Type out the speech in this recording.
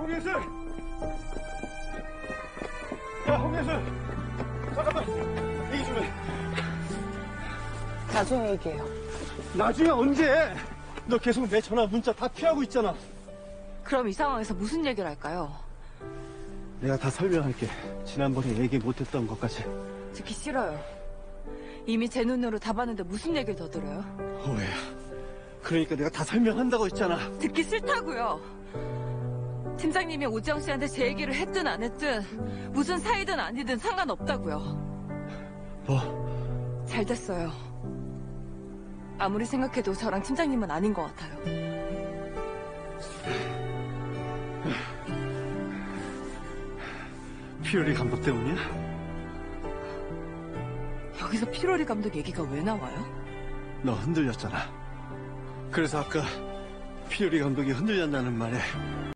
홍예슬! 야, 홍예슬! 잠깐만! 얘기 좀 해. 나중에 얘기해요. 나중에 언제? 너 계속 내 전화, 문자 다 피하고 있잖아. 그럼 이 상황에서 무슨 얘기를 할까요? 내가 다 설명할게. 지난번에 얘기 못했던 것까지. 듣기 싫어요. 이미 제 눈으로 다 봤는데 무슨 얘기를 더 들어요? 오해야. 그러니까 내가 다 설명한다고 했잖아. 듣기 싫다고요. 팀장님이 오지영 씨한테 제 얘기를 했든 안 했든 무슨 사이든 아니든 상관없다고요. 뭐? 잘 됐어요. 아무리 생각해도 저랑 팀장님은 아닌 것 같아요. 피오리 감독 때문이야? 여기서 피로리 감독 얘기가 왜 나와요? 너 흔들렸잖아. 그래서 아까 피오리 감독이 흔들렸다는 말에